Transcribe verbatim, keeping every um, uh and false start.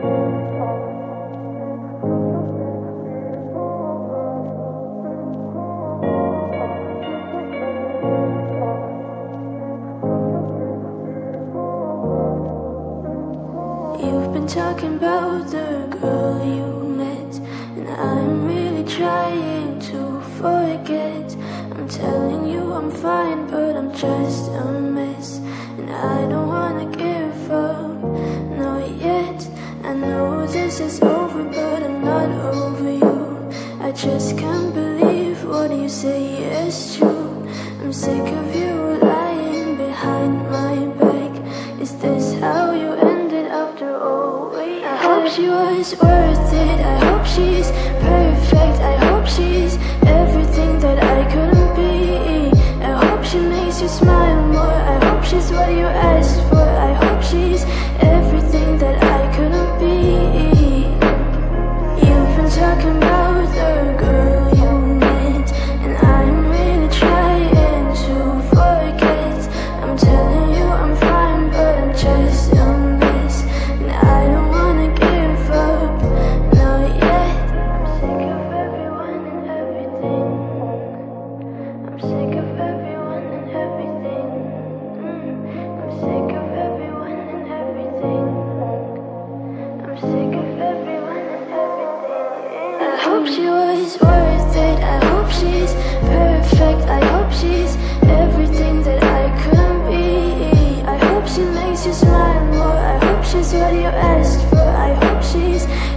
You've been talking about the girl you met, and I'm really trying to forget. I'm telling you I'm fine, but I'm just a mess, and I don't wanna give up, not yet. I know this is over, but I'm not over you. I just can't believe what you say is true. I'm sick of you lying behind my back. Is this how you ended after all we had? I hope she was worth it, I hope she's perfect, I hope she's everything that I couldn't be. I hope she makes you smile more, I hope she's what you asked for, I hope she's everything that I couldn't be. You've been talking about the girl you met, and I'm really trying to forget. I'm telling you I'm fine, but I'm just a mess, and I don't wanna give up, not yet. I'm sick of everyone and everything. I'm sick of everyone and everything. Mm. I'm sick of everyone and everything. I'm sick of everyone and everything. I hope she was worth it, I hope she's perfect, I hope she's everything that I couldn't be. I hope she makes you smile more, I hope she's what you asked for, I hope she's